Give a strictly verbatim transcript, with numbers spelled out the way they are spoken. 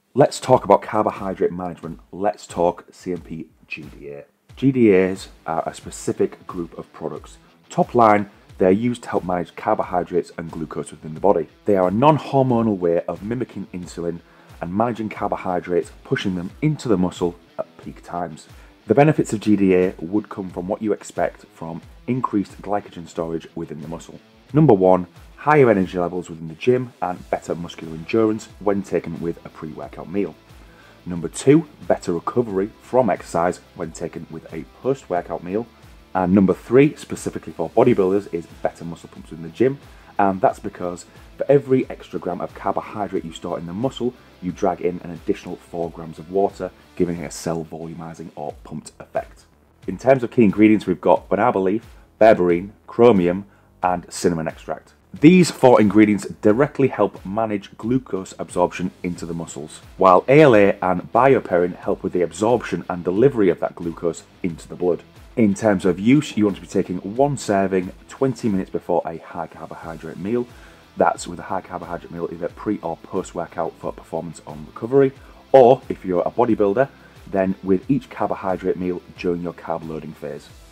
Let's talk about carbohydrate management. Let's talk C M P G D A. G D As are a specific group of products. Top line, they are used to help manage carbohydrates and glucose within the body. They are a non-hormonal way of mimicking insulin and managing carbohydrates, pushing them into the muscle at peak times. The benefits of G D A would come from what you expect from increased glycogen storage within the muscle. Number one, higher energy levels within the gym and better muscular endurance when taken with a pre-workout meal. Number two, better recovery from exercise when taken with a post-workout meal. And number three, specifically for bodybuilders, is better muscle pumps in the gym. And that's because for every extra gram of carbohydrate you store in the muscle, you drag in an additional four grams of water, giving a cell volumizing or pumped effect. In terms of key ingredients, we've got banana leaf, berberine, chromium, and cinnamon extract. These four ingredients directly help manage glucose absorption into the muscles, while A L A and bioperine help with the absorption and delivery of that glucose into the blood. In terms of use, you want to be taking one serving twenty minutes before a high carbohydrate meal. That's with a high carbohydrate meal either pre or post workout for performance on recovery, or if you're a bodybuilder, then with each carbohydrate meal during your carb loading phase.